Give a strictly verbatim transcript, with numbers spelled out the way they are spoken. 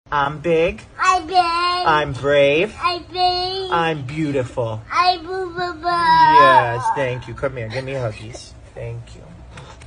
I'm big. I'm big. I'm brave. I'm big. I'm beautiful. I'm beautiful. Yes, thank you. Come here. Give me huggies. Thank you.